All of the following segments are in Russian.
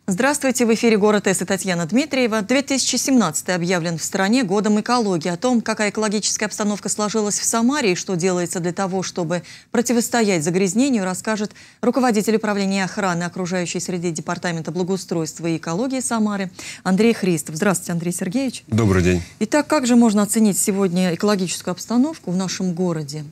Здравствуйте, в эфире «Город С» и Татьяна Дмитриева. 2017 объявлен в стране годом экологии. О том, какая экологическая обстановка сложилась в Самаре и что делается для того, чтобы противостоять загрязнению, расскажет руководитель управления охраны окружающей среды Департамента благоустройства и экологии Самары Андрей Христов. Здравствуйте, Андрей Сергеевич. Добрый день. Итак, как же можно оценить сегодня экологическую обстановку в нашем городе?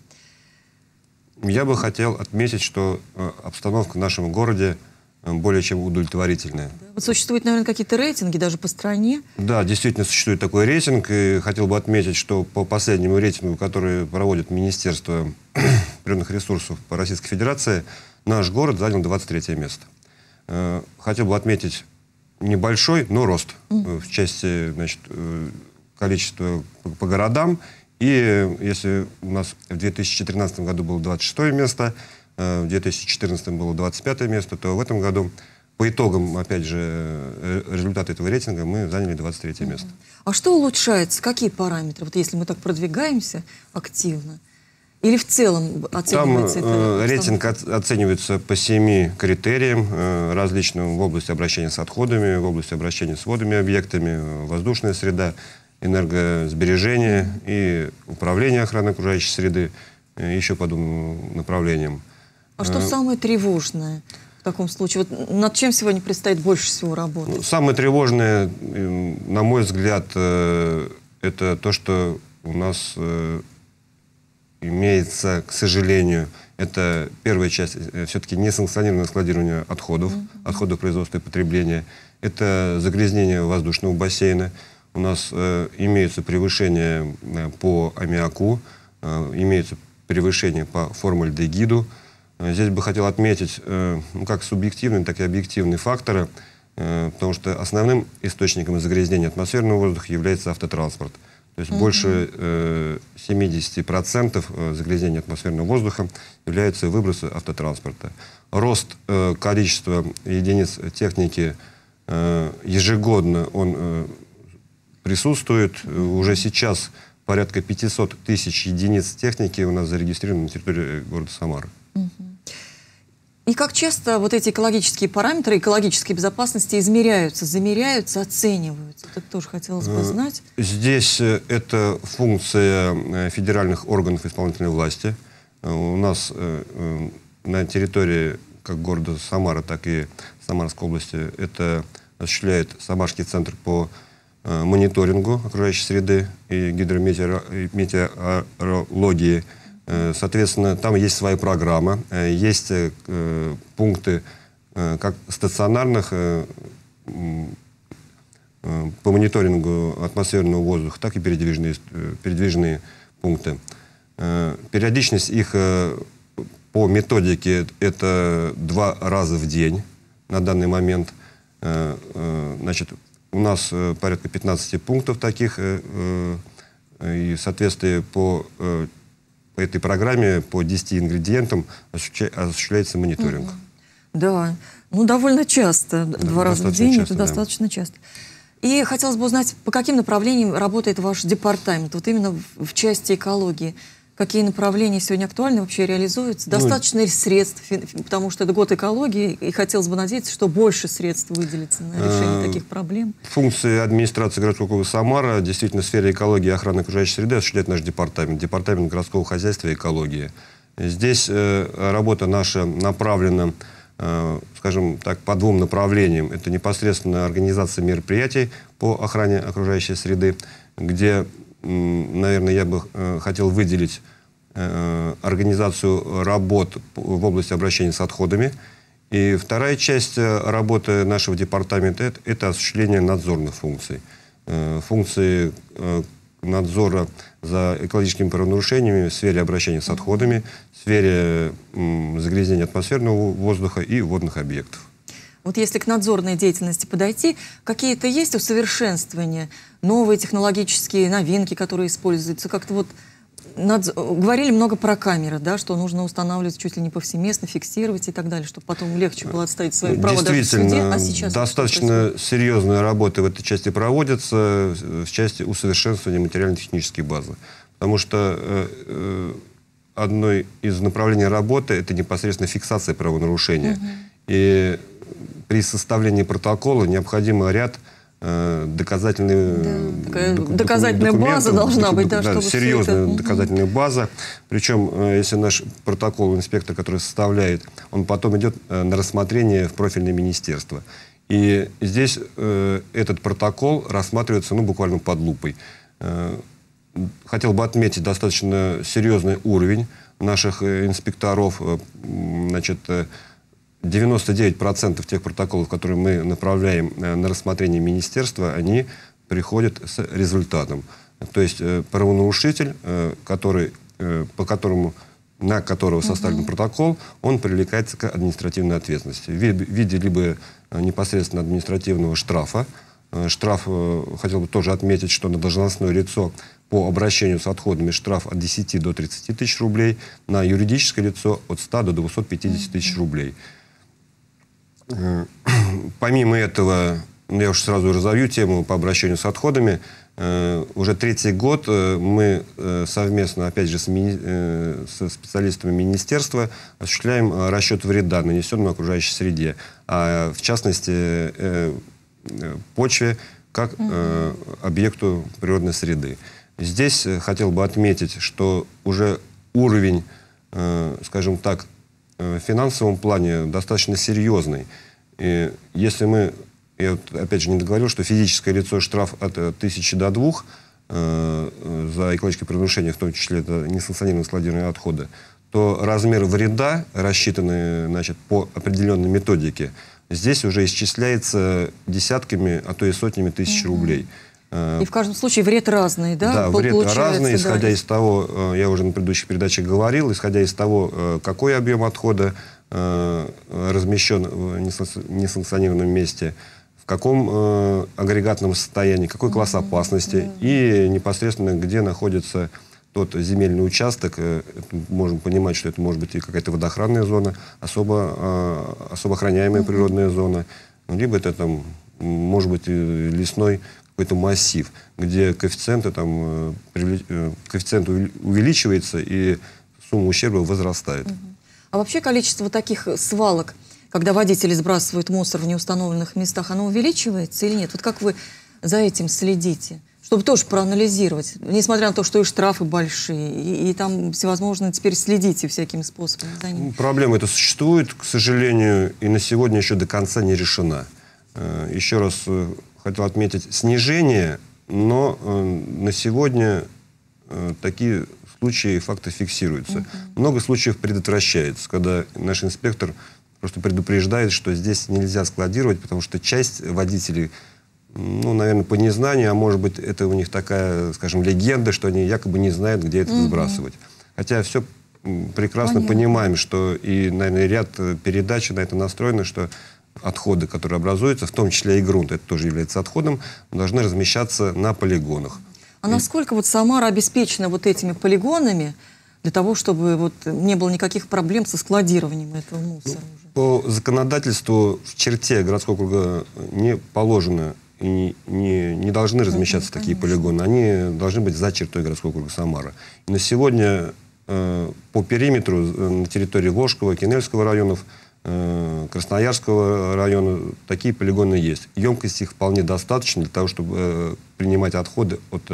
Я бы хотел отметить, что обстановка в нашем городе более чем удовлетворительная. Вот существуют, наверное, какие-то рейтинги даже по стране? Да, действительно существует такой рейтинг. И хотел бы отметить, что по последнему рейтингу, который проводит Министерство природных ресурсов по Российской Федерации, наш город занял 23 место. Хотел бы отметить небольшой, но рост в части, значит, количества по городам. И если у нас в 2013 году было 26 место, в 2014 было 25 место, то в этом году по итогам, опять же, результата этого рейтинга мы заняли 23 место. А что улучшается? Какие параметры? Вот если мы так продвигаемся активно, или в целом оценивается это? Рейтинг оценивается по 7 критериям различным в области обращения с отходами, в области обращения с водными объектами, воздушная среда, энергосбережение и управление охраной окружающей среды, еще по двум направлениям. А что самое тревожное в таком случае? Вот над чем сегодня предстоит больше всего работать? Самое тревожное, на мой взгляд, это то, что у нас имеется, к сожалению, это первая часть, все-таки несанкционированное складирование отходов, отходов производства и потребления. Это загрязнение воздушного бассейна. У нас имеются превышения по аммиаку, имеются превышения по формальдегиду. Здесь бы хотел отметить как субъективные, так и объективные факторы, потому что основным источником загрязнения атмосферного воздуха является автотранспорт. То есть больше 70% загрязнения атмосферного воздуха являются выбросы автотранспорта. Рост количества единиц техники ежегодно он присутствует. Уже сейчас порядка 500 тысяч единиц техники у нас зарегистрированы на территории города Самары. И как часто вот эти экологические параметры экологической безопасности измеряются, замеряются, оцениваются? Это тоже хотелось бы знать. Здесь это функция федеральных органов исполнительной власти. У нас на территории как города Самара, так и Самарской области это осуществляет Самарский центр по мониторингу окружающей среды и гидрометеорологии. Соответственно, там есть своя программа, есть пункты как стационарных по мониторингу атмосферного воздуха, так и передвижные пункты. Периодичность их по методике это 2 раза в день на данный момент. Значит, у нас порядка 15 пунктов таких, и в соответствии по этой программе по 10 ингредиентам осуществляется мониторинг. Да, ну довольно часто, 2 раза в день, это достаточно часто. И хотелось бы узнать, по каким направлениям работает ваш департамент, вот именно в части экологии. Какие направления сегодня актуальны, вообще реализуются? Достаточно ли средств, потому что это год экологии, и хотелось бы надеяться, что больше средств выделится на решение таких проблем? Функции администрации городского округа Самара действительно в сфере экологии и охраны окружающей среды осуществляет наш департамент, департамент городского хозяйства и экологии. Здесь работа наша направлена, скажем так, по 2 направлениям. Это непосредственно организация мероприятий по охране окружающей среды, где, наверное, я бы хотел выделить организацию работ в области обращения с отходами. И вторая часть работы нашего департамента – это осуществление надзорных функций. Функции надзора за экологическими правонарушениями в сфере обращения с отходами, в сфере загрязнения атмосферного воздуха и водных объектов. Вот если к надзорной деятельности подойти, какие-то есть усовершенствования, новые технологические новинки, которые используются? Как-то вот говорили много про камеры, да, что нужно устанавливать чуть ли не повсеместно, фиксировать и так далее, чтобы потом легче было отстоять свои права даже в суде. А сейчас достаточно серьезная работа в этой части проводится, в части усовершенствования материально-технической базы. Потому что одно из направлений работы – это непосредственно фиксация правонарушения. И при составлении протокола необходим ряд доказательная база должна быть, да, чтобы серьезная доказательная база. Причем, если наш протокол инспектор, который составляет, он потом идет на рассмотрение в профильное министерство. И здесь этот протокол рассматривается, ну, буквально под лупой. Хотел бы отметить достаточно серьезный уровень наших инспекторов. Значит, 99% тех протоколов, которые мы направляем на рассмотрение министерства, они приходят с результатом. То есть правонарушитель, на которого составлен протокол, он привлекается к административной ответственности в виде либо непосредственно административного штрафа. Штраф, хотел бы тоже отметить, что на должностное лицо по обращению с отходами штраф от 10 до 30 тысяч рублей, на юридическое лицо от 100 до 250 тысяч рублей. Помимо этого, я уж сразу разовью тему по обращению с отходами. Уже третий год мы совместно, опять же, со специалистами министерства осуществляем расчет вреда, нанесенного окружающей среде, а в частности почве как объекту природной среды. Здесь хотел бы отметить, что уже уровень, скажем так, в финансовом плане достаточно серьезный. И если мы, я вот опять же не договорил, что физическое лицо штраф от 1000 до 2 за экологические правонарушения, в том числе это несанкционированные складирование отхода, то размер вреда, рассчитанный, значит, по определенной методике, здесь уже исчисляется десятками, а то и сотнями тысяч рублей. И в каждом случае вред разный, да? Да, вред разный, исходя из того, я уже на предыдущих передачах говорил, исходя из того, какой объем отхода размещен в несанкционированном месте, в каком агрегатном состоянии, какой класс опасности и непосредственно где находится тот земельный участок. Можем понимать, что это может быть и какая-то водоохранная зона, особо охраняемая природная зона, либо это там может быть и лесной какой-то массив, где коэффициент увеличивается и сумма ущерба возрастает. А вообще количество таких свалок, когда водители сбрасывают мусор в неустановленных местах, оно увеличивается или нет? Вот как вы за этим следите? Чтобы тоже проанализировать, несмотря на то, что и штрафы большие, и там всевозможно теперь следите всякими способами за ним. Проблема эта существует, к сожалению, и на сегодня еще до конца не решена. Еще раз хотел отметить снижение, но на сегодня такие случаи и факты фиксируются. Много случаев предотвращается, когда наш инспектор просто предупреждает, что здесь нельзя складировать, потому что часть водителей, ну, наверное, по незнанию, а может быть, это у них такая, скажем, легенда, что они якобы не знают, где это сбрасывать. Хотя все прекрасно понимаем, что и, наверное, ряд передач на это настроено, что отходы, которые образуются, в том числе и грунт, это тоже является отходом, должны размещаться на полигонах. А насколько вот Самара обеспечена вот этими полигонами для того, чтобы вот не было никаких проблем со складированием этого мусора? По законодательству в черте городского округа не положено и не должны размещаться такие полигоны. Они должны быть за чертой городского округа Самара. И на сегодня по периметру на территории Волжского, Кинельского районов, Красноярского района такие полигоны есть. Емкость их вполне достаточно для того, чтобы принимать отходы от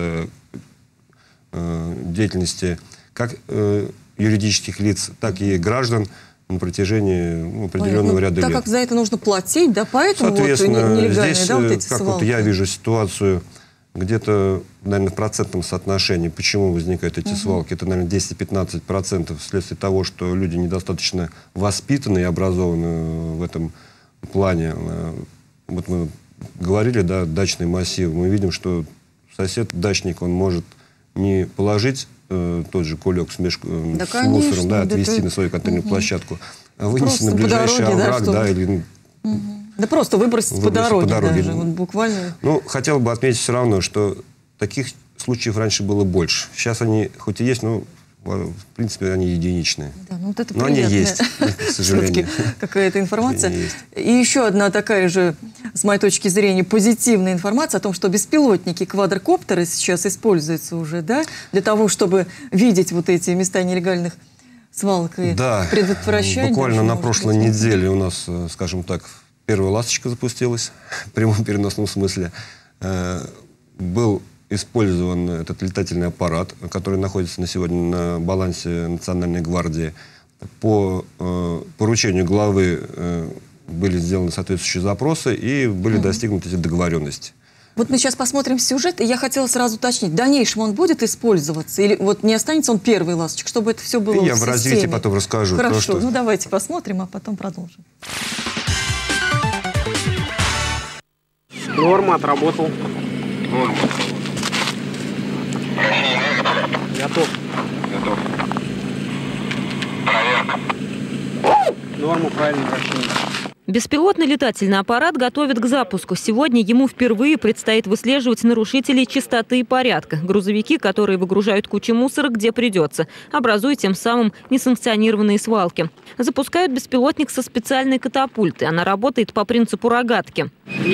деятельности как юридических лиц, так и граждан на протяжении определенного ряда лет. Так как за это нужно платить, да, поэтому соответственно, вот нелегальные, здесь, да, вот эти как свалки. вот я вижу ситуацию, где-то, наверное, в процентном соотношении, почему возникают эти свалки, это, наверное, 10-15% вследствие того, что люди недостаточно воспитаны и образованы в этом плане. Вот мы говорили, да, дачный массив, мы видим, что сосед-дачник, он может не положить тот же кулек с мусором, да, отвезти на свою контейнерную площадку, а вынести на ближайший овраг, да, или... Да просто выбросить по дороге даже, вот буквально. Ну, хотел бы отметить все равно, что таких случаев раньше было больше. Сейчас они хоть и есть, но в принципе они единичные. Да, ну вот это но они есть, к сожалению. Какая-то информация. И еще одна такая же, с моей точки зрения, позитивная информация о том, что беспилотники, квадрокоптеры сейчас используются уже, да, для того, чтобы видеть вот эти места нелегальных свалок и предотвращать. Буквально на прошлой неделе у нас, скажем так, первая ласточка запустилась, в прямом переносном смысле. Был использован этот летательный аппарат, который находится на сегодня на балансе Национальной гвардии. По поручению главы были сделаны соответствующие запросы и были достигнуты эти договоренности. Вот мы сейчас посмотрим сюжет, и я хотела сразу уточнить, в дальнейшем он будет использоваться? Или вот не останется он первый ласточек, чтобы это все было Я в в развитии потом расскажу. Хорошо, что... ну давайте посмотрим, а потом продолжим. Норма отработал. Норма. Готов. Готов. Проверка. Норма правильно вращения. Беспилотный летательный аппарат готовят к запуску. Сегодня ему впервые предстоит выслеживать нарушителей чистоты и порядка. Грузовики, которые выгружают кучу мусора, где придется, образуя тем самым несанкционированные свалки. Запускают беспилотник со специальной катапульты. Она работает по принципу рогатки.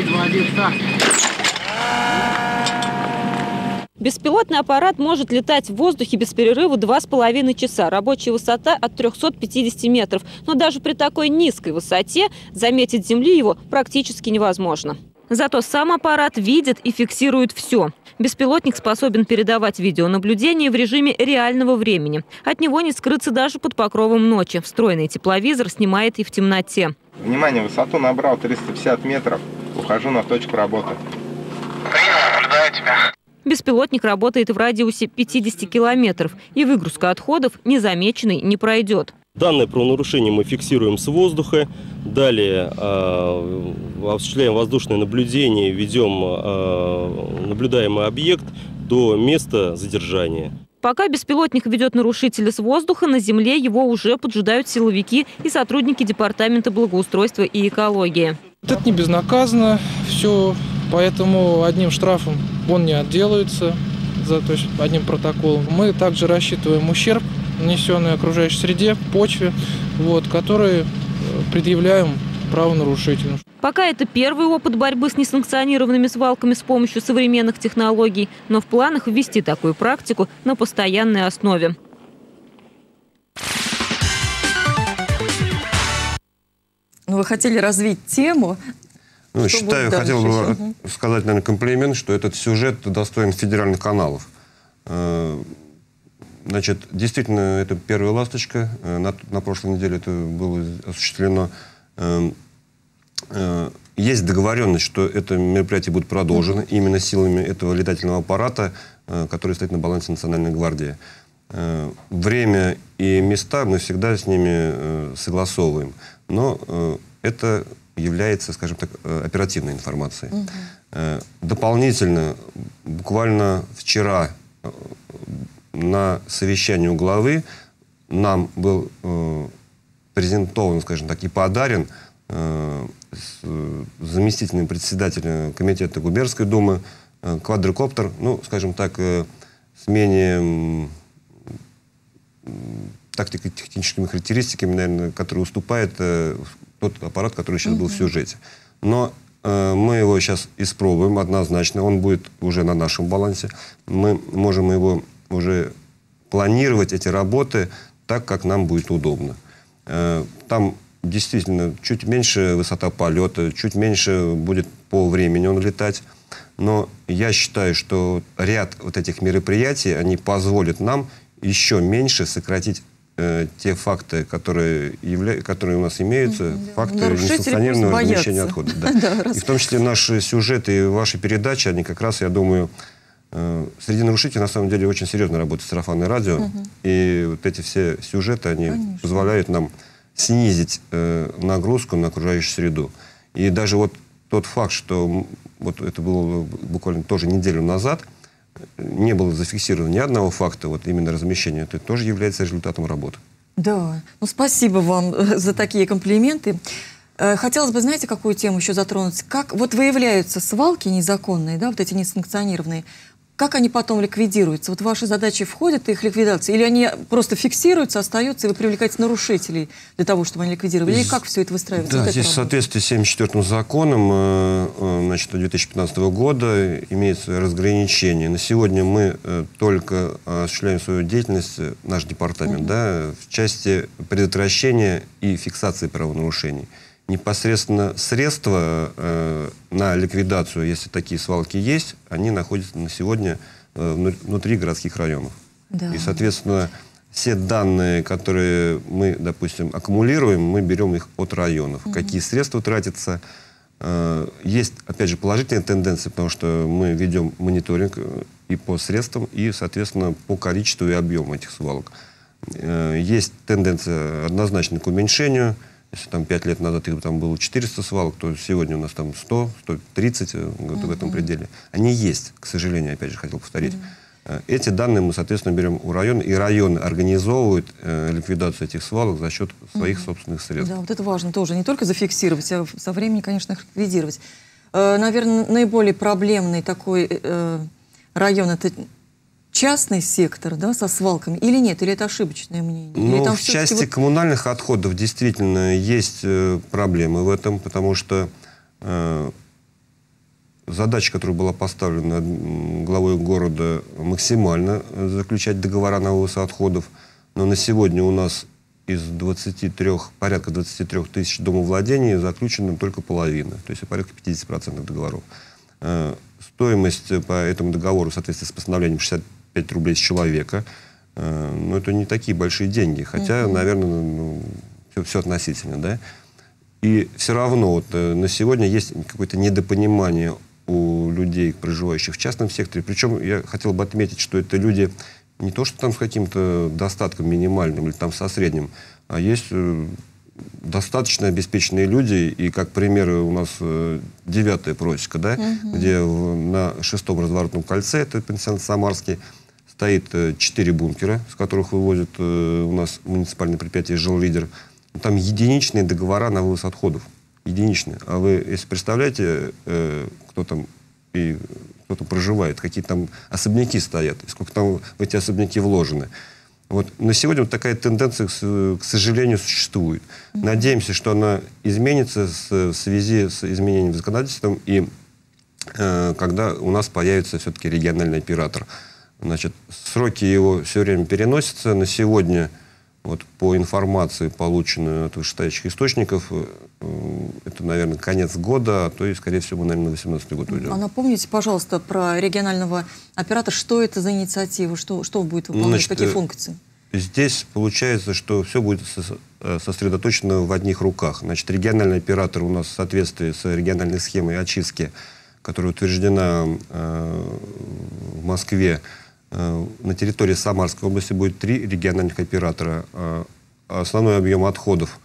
Беспилотный аппарат может летать в воздухе без перерыва 2,5 часа. Рабочая высота от 350 метров. Но даже при такой низкой высоте заметить с земли его практически невозможно. Зато сам аппарат видит и фиксирует все. Беспилотник способен передавать видеонаблюдение в режиме реального времени. От него не скрыться даже под покровом ночи. Встроенный тепловизор снимает и в темноте. Внимание, высоту набрал 350 метров. Ухожу на точку работы. Принял, наблюдаю тебя. Беспилотник работает в радиусе 50 километров, и выгрузка отходов незамеченной не пройдет. Данное правонарушение мы фиксируем с воздуха. Далее осуществляем воздушное наблюдение, ведем наблюдаемый объект до места задержания. Пока беспилотник ведет нарушителя с воздуха, на земле его уже поджидают силовики и сотрудники Департамента благоустройства и экологии. Это не безнаказанно все, поэтому одним штрафом он не отделается, то есть одним протоколом. Мы также рассчитываем ущерб, нанесенный окружающей среде, почве, который предъявляем правонарушителям. Пока это первый опыт борьбы с несанкционированными свалками с помощью современных технологий, но в планах ввести такую практику на постоянной основе. Ну, вы хотели развить тему. Ну, хотел бы сказать, наверное, комплимент, что этот сюжет достоин федеральных каналов. Значит, действительно, это первая ласточка. На прошлой неделе это было осуществлено. Есть договоренность, что это мероприятие будет продолжено именно силами этого летательного аппарата, который стоит на балансе Национальной гвардии. Время и места мы всегда с ними согласовываем. Но это является, скажем так, оперативной информацией. Дополнительно, буквально вчера на совещании у главы нам был презентован, скажем так, и подарен заместителем председателя комитета губернской думы квадрокоптер, ну, скажем так, с менее тактико-техническими характеристиками, наверное, который уступает тот аппарат, который сейчас был в сюжете. Но мы его сейчас испробуем однозначно. Он будет уже на нашем балансе. Мы можем его уже планировать, эти работы, так, как нам будет удобно. Там действительно чуть меньше высота полета, чуть меньше будет по времени он летать. Но я считаю, что ряд вот этих мероприятий, они позволят нам еще меньше сократить те факты, которые у нас имеются, факты несанкционированного размещения отходов. Да. И в том числе наши сюжеты и ваши передачи, они как раз, я думаю, среди нарушителей на самом деле очень серьезно работает сарафанное радио. И вот эти все сюжеты, они позволяют нам снизить нагрузку на окружающую среду. И даже вот тот факт, что вот это было буквально тоже неделю назад, не было зафиксировано ни одного факта, вот именно размещения, это тоже является результатом работы. Да, ну спасибо вам за такие комплименты. Хотелось бы, знаете, какую тему еще затронуть? Как вот выявляются свалки незаконные, да, вот эти несанкционированные, как они потом ликвидируются? Вот в ваши задачи входит их ликвидация? Или они просто фиксируются, остаются, и вы привлекаете нарушителей для того, чтобы они ликвидировали? Или как все это выстраивается? Да, вот здесь в соответствии с 74-м законом, значит, 2015 года имеется разграничение. На сегодня мы только осуществляем свою деятельность, наш департамент, да, в части предотвращения и фиксации правонарушений. непосредственно средства на ликвидацию, если такие свалки есть, они находятся на сегодня внутри городских районов. Да. И, соответственно, все данные, которые мы, допустим, аккумулируем, мы берем их от районов. Какие средства тратятся. Есть, опять же, положительные тенденции, потому что мы ведем мониторинг и по средствам, и, соответственно, по количеству и объему этих свалок. Есть тенденция однозначно к уменьшению. Если там 5 лет назад их там было 400 свалок, то сегодня у нас там 100, 130 в этом пределе. Они есть, к сожалению, опять же, хотел повторить. Эти данные мы, соответственно, берем у района, и районы организовывают ликвидацию этих свалок за счет своих собственных средств. Да, вот это важно тоже. Не только зафиксировать, а со временем, конечно, их ликвидировать. Наверное, наиболее проблемный такой район — это частный сектор, да, со свалками, или нет? Или это ошибочное мнение? Ну, в части коммунальных отходов действительно есть проблемы в этом, потому что задача, которая была поставлена главой города, максимально заключать договора на вывоз отходов. Но на сегодня у нас из порядка 23 тысяч домовладений заключена только половина. То есть порядка 50% договоров. Стоимость по этому договору в соответствии с постановлением 65 рублей с человека. Но это не такие большие деньги. Хотя, наверное, все относительно. Да? И все равно вот, на сегодня есть какое-то недопонимание у людей, проживающих в частном секторе. Причем я хотел бы отметить, что это люди не то, что там с каким-то достатком минимальным или там со средним, а есть достаточно обеспеченные люди. И как пример у нас 9-я просека, да, где на 6-м разворотном кольце, это пансионат Самарский, стоит 4 бункера, с которых вывозят у нас муниципальное предприятие «Жиллидер». Там единичные договора на вывоз отходов. Единичные. А вы, если представляете, кто там проживает, какие там особняки стоят, и сколько там в эти особняки вложены. Вот на сегодня вот такая тенденция, к сожалению, существует. Надеемся, что она изменится в связи с изменением законодательства, и когда у нас появится все-таки региональный оператор. Значит, сроки его все время переносятся. На сегодня, вот, по информации, полученной от вышестоящих источников, это, наверное, конец года, а то и, скорее всего, мы, наверное, на 2018 год уйдем. А напомните, пожалуйста, про регионального оператора. Что это за инициатива? Что будет выполнять? Значит, какие функции? Здесь получается, что все будет сосредоточено в одних руках. Значит, региональный оператор у нас в соответствии с региональной схемой очистки, которая утверждена в Москве, на территории Самарской области будет 3 региональных оператора. Основной объем отходов,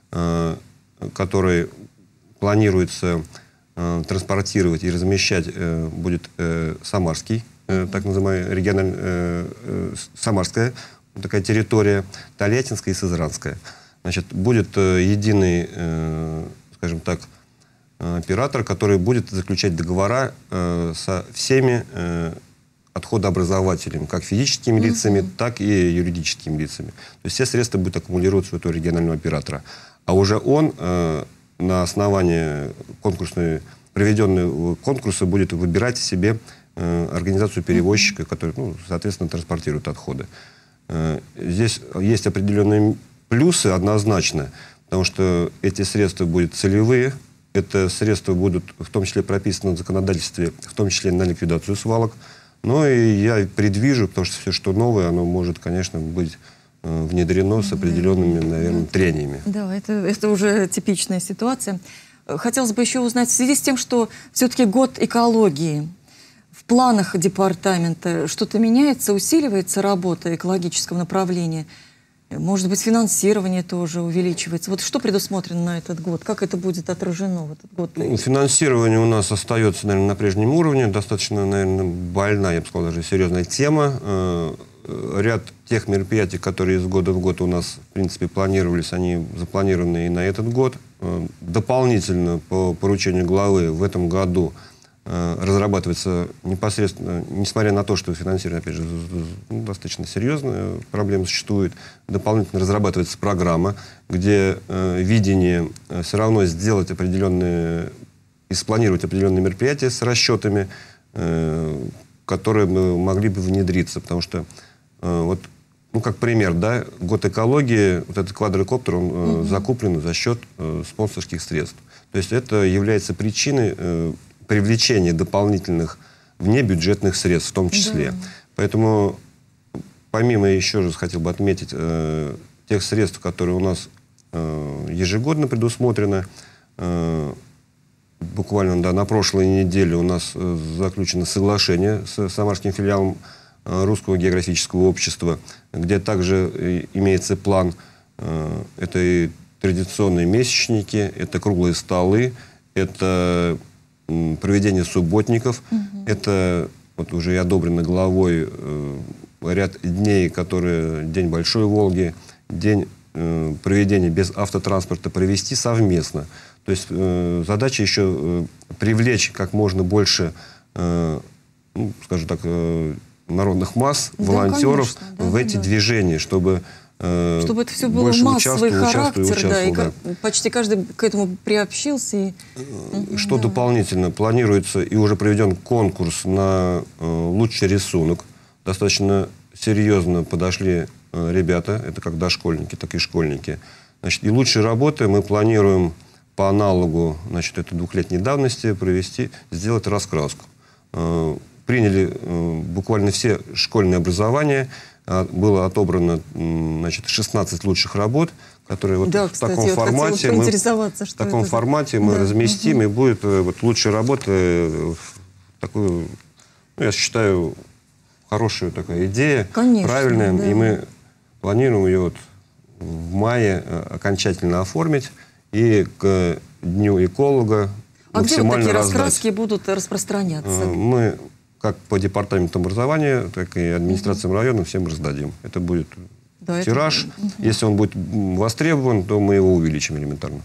который планируется транспортировать и размещать, будет Самарский, так называемая региональная Самарская такая территория, Тольяттинская и Сызранская. Значит, будет единый, скажем так, оператор, который будет заключать договора со всеми отходообразователями, как физическими лицами, так и юридическими лицами. То есть все средства будут аккумулироваться у этого регионального оператора. А уже он на основании проведенного конкурса будет выбирать себе организацию перевозчика, который, соответственно, транспортирует отходы. Здесь есть определенные плюсы однозначно, потому что эти средства будут целевые. Это средства будут в том числе прописаны в законодательстве, в том числе на ликвидацию свалок. Но и я предвижу, потому что все, что новое, оно может, конечно, быть внедрено с определенными, наверное, трениями. Да, это уже типичная ситуация. Хотелось бы еще узнать, в связи с тем, что все-таки год экологии, в планах департамента что-то меняется, усиливается работа экологического направления? Может быть, финансирование тоже увеличивается. Вот что предусмотрено на этот год? Как это будет отражено в этот год? Финансирование у нас остается, наверное, на прежнем уровне. Достаточно, наверное, больная, я бы сказал, даже серьезная тема. Ряд тех мероприятий, которые из года в год у нас, в принципе, планировались, они запланированы и на этот год. Дополнительно по поручению главы в этом году разрабатывается непосредственно, несмотря на то, что финансирование, опять же, достаточно серьезная проблема существует, дополнительно разрабатывается программа, где видение все равно сделать определенные и спланировать определенные мероприятия с расчетами, которые мы могли бы внедриться, потому что вот Ну, как пример, да, год экологии, вот этот квадрокоптер, он закуплен за счет спонсорских средств. То есть это является причиной привлечения дополнительных внебюджетных средств в том числе. Да. Поэтому, помимо, еще раз хотел бы отметить, тех средств, которые у нас ежегодно предусмотрены, буквально на прошлой неделе у нас заключено соглашение с самарским филиалом Русского географического общества, где также имеется план. Это и традиционные месячники, это круглые столы, это проведение субботников, это вот уже и одобрено главой ряд дней, которые День Большой Волги, день проведения без автотранспорта провести совместно. То есть задача еще привлечь как можно больше, скажем так, народных масс, волонтеров, конечно, в эти движения, чтобы это все было массовый характер, да, и почти каждый к этому приобщился. Что дополнительно? Планируется и уже проведен конкурс на лучший рисунок. Достаточно серьезно подошли ребята, это как дошкольники, так и школьники. Значит, и лучшие работы мы планируем по аналогу, значит, этой двухлетней давности сделать раскраску. Приняли буквально все школьные образования. Было отобрано, значит, 16 лучших работ, которые вот в таком формате мы разместим, и будет вот лучшие работы. Такую, ну, я считаю, хорошая такая идея, конечно, правильная. Да. И мы планируем ее вот в мае окончательно оформить и к Дню эколога максимально где вот такие раскраски будут распространяться? Мы как по департаменту образования, так и администрациям района всем раздадим. Это будет тираж. Если он будет востребован, то мы его увеличим элементарно.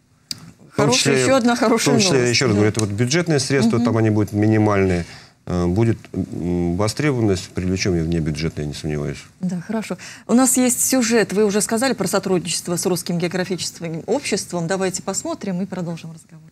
Еще одна хорошая новость. В том числе, еще раз говорю, это вот бюджетные средства, там они будут минимальные. Будет востребованность, привлечем ее внебюджетные, не сомневаюсь. Да, хорошо. У нас есть сюжет. Вы уже сказали про сотрудничество с Русским географическим обществом. Давайте посмотрим и продолжим разговор.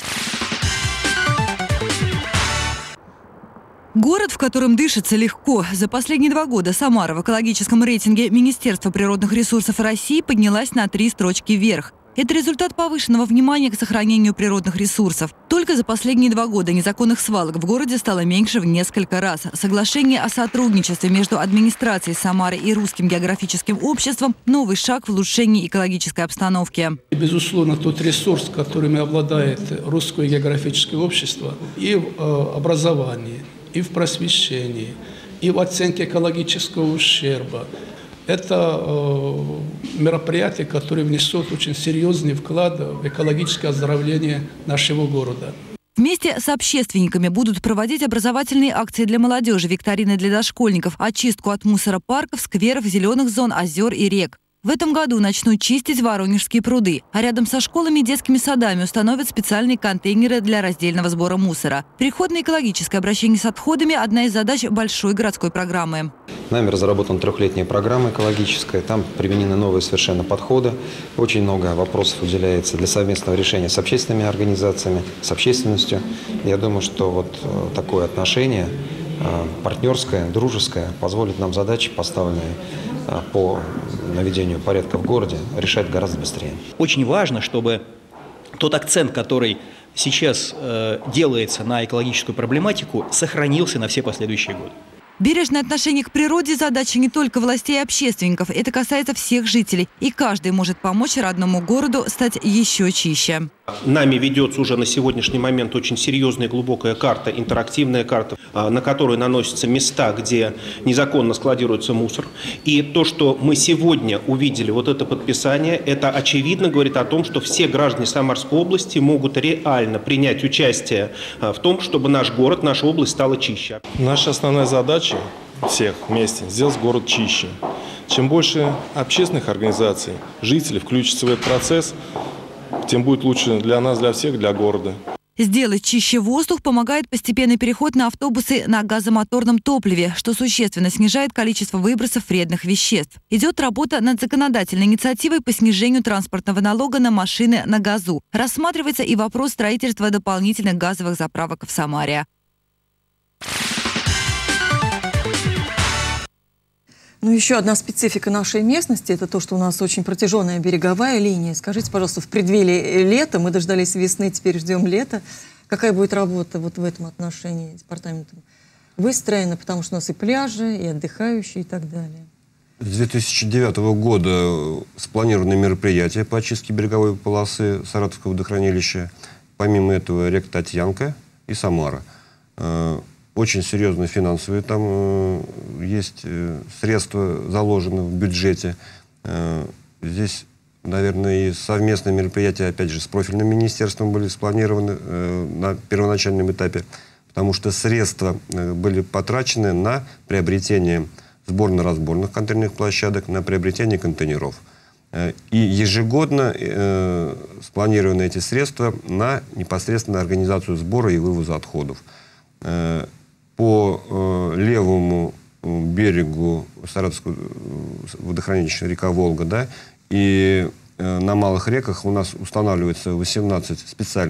Город, в котором дышится легко. За последние 2 года Самара в экологическом рейтинге Министерства природных ресурсов России поднялась на 3 строчки вверх. Это результат повышенного внимания к сохранению природных ресурсов. Только за последние 2 года незаконных свалок в городе стало меньше в несколько раз. Соглашение о сотрудничестве между администрацией Самары и Русским географическим обществом – новый шаг в улучшении экологической обстановки. Безусловно, тот ресурс, которыми обладает Русское географическое общество и в образовании, и в просвещении, и в оценке экологического ущерба. Это мероприятия, которые внесут очень серьезный вклад в экологическое оздоровление нашего города. Вместе с общественниками будут проводить образовательные акции для молодежи, викторины для дошкольников, очистку от мусора парков, скверов, зеленых зон, озер и рек. В этом году начнут чистить Воронежские пруды, а рядом со школами и детскими садами установят специальные контейнеры для раздельного сбора мусора. Переход на экологическое обращение с отходами – одна из задач большой городской программы. Нами разработана 3-летняя программа экологическая, там применены новые совершенно подходы. Очень много вопросов уделяется для совместного решения с общественными организациями, с общественностью. Я думаю, что вот такое отношение партнерское, дружеское позволит нам задачи, поставленные по наведению порядка в городе, решать гораздо быстрее. Очень важно, чтобы тот акцент, который сейчас делается на экологическую проблематику, сохранился на все последующие годы. Бережное отношение к природе – задача не только властей и общественников. Это касается всех жителей. И каждый может помочь родному городу стать еще чище. Нами ведется уже на сегодняшний момент очень серьезная и глубокая карта, интерактивная карта, на которую наносятся места, где незаконно складируется мусор. И то, что мы сегодня увидели, вот это подписание, это очевидно говорит о том, что все граждане Самарской области могут реально принять участие в том, чтобы наш город, наша область стала чище. Наша основная задача всех вместе – сделать город чище. Чем больше общественных организаций, жителей включится в этот процесс, тем будет лучше для нас, для всех, для города. Сделать чище воздух помогает постепенный переход на автобусы на газомоторном топливе, что существенно снижает количество выбросов вредных веществ. Идет работа над законодательной инициативой по снижению транспортного налога на машины на газу. Рассматривается и вопрос строительства дополнительных газовых заправок в Самаре. Ну, еще одна специфика нашей местности – это то, что у нас очень протяженная береговая линия. Скажите, пожалуйста, в преддверии лета, мы дождались весны, теперь ждем лета. Какая будет работа вот в этом отношении департаментом выстроена? Потому что у нас и пляжи, и отдыхающие, и так далее. С 2009 года спланированы мероприятия по очистке береговой полосы Саратовского водохранилища. Помимо этого река Татьянка и Самара. Очень серьезные финансовые там есть средства заложены в бюджете. Здесь, наверное, и совместные мероприятия, опять же, с профильным министерством были спланированы на первоначальном этапе, потому что средства были потрачены на приобретение сборно-разборных контейнерных площадок, на приобретение контейнеров. И ежегодно спланированы эти средства на непосредственно организацию сбора и вывоза отходов. По левому берегу Саратовского водохранилища река Волга, да, и на малых реках у нас устанавливается 18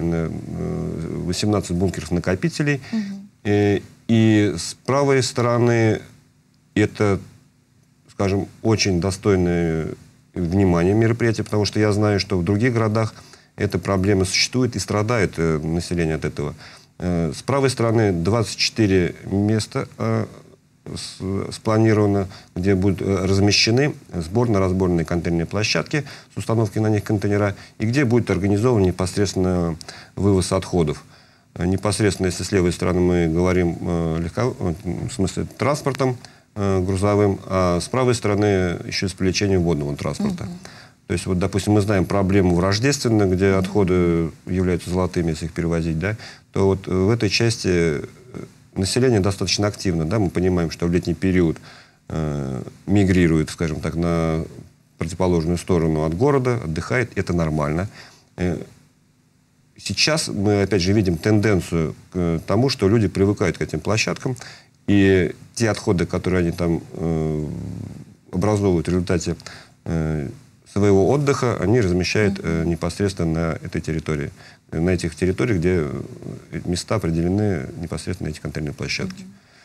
бункеров-накопителей. И с правой стороны это, скажем, очень достойное внимание мероприятие, потому что я знаю, что в других городах эта проблема существует и страдает население от этого. С правой стороны 24 места спланировано, где будут размещены сборно-разборные контейнерные площадки с установкой на них контейнера, и где будет организован непосредственно вывоз отходов. Непосредственно, если с левой стороны мы говорим в смысле транспортом грузовым, а с правой стороны еще с привлечением водного транспорта. То есть, вот, допустим, мы знаем проблему в Рождественно, где отходы являются золотыми, если их перевозить, да, то вот в этой части население достаточно активно, да, мы понимаем, что в летний период мигрирует, скажем так, на противоположную сторону от города, отдыхает, это нормально. Сейчас мы, опять же, видим тенденцию к тому, что люди привыкают к этим площадкам, и те отходы, которые они там образовывают в результате своего отдыха, они размещают непосредственно на этой территории. На этих территориях, где места определены непосредственно на эти контейнерные площадки.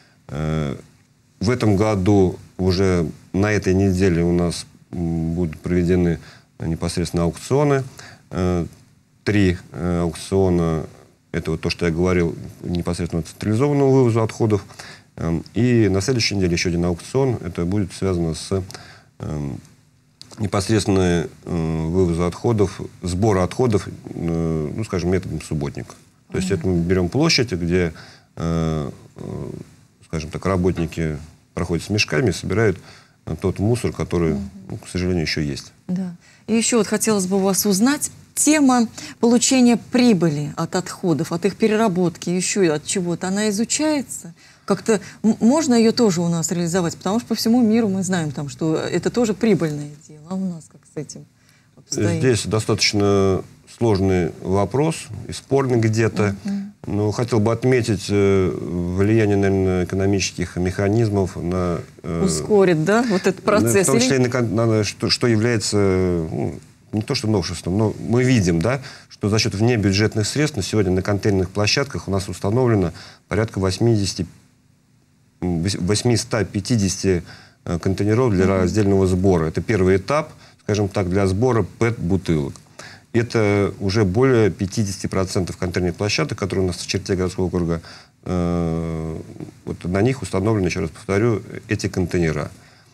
В этом году уже на этой неделе у нас будут проведены непосредственно аукционы. 3 аукциона, это вот то, что я говорил, непосредственно централизованного вывоза отходов. И на следующей неделе еще один аукцион. Это будет связано с непосредственно вывоза отходов, сбора отходов, ну, скажем, методом субботника. То есть это мы берем площадь, где, скажем так, работники проходят с мешками, собирают тот мусор, который, ну, к сожалению, еще есть. Да. И еще вот хотелось бы у вас узнать, тема получения прибыли от отходов, от их переработки, еще и от чего-то, она изучается? Как-то можно ее тоже у нас реализовать? Потому что по всему миру мы знаем, там, что это тоже прибыльное дело. А у нас как с этим обстоит? Здесь достаточно сложный вопрос, и спорный где-то. Но хотел бы отметить влияние, наверное, экономических механизмов на... Ускорит, да, вот этот процесс? В том числе, что является, ну, не то что новшеством, но мы видим, да, что за счет внебюджетных средств на сегодня на контейнерных площадках у нас установлено порядка 850 контейнеров для раздельного сбора. Это первый этап, скажем так, для сбора ПЭТ-бутылок. Это уже более 50% контейнерных площадок, которые у нас в черте городского округа, вот на них установлены, еще раз повторю, эти контейнера.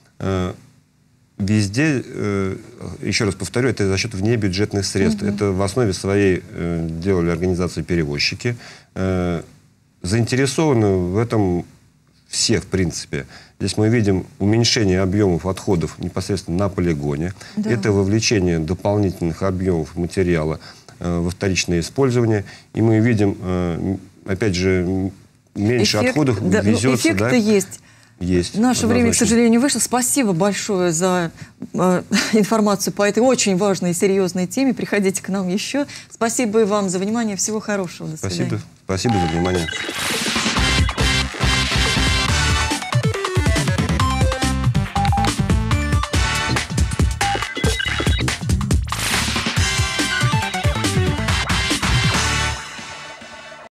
Везде, еще раз повторю, это за счет внебюджетных средств. Это в основе своей делали организации-перевозчики. Заинтересованы в этом все, в принципе. Здесь мы видим уменьшение объемов отходов непосредственно на полигоне. Да. Это вовлечение дополнительных объемов материала во вторичное использование. И мы видим, опять же, меньше отходов везется. Эффект-то есть. Есть. Наше время, к сожалению, вышло. Спасибо большое за информацию по этой очень важной и серьезной теме. Приходите к нам еще. Спасибо и вам за внимание. Всего хорошего. До свидания. Спасибо за внимание.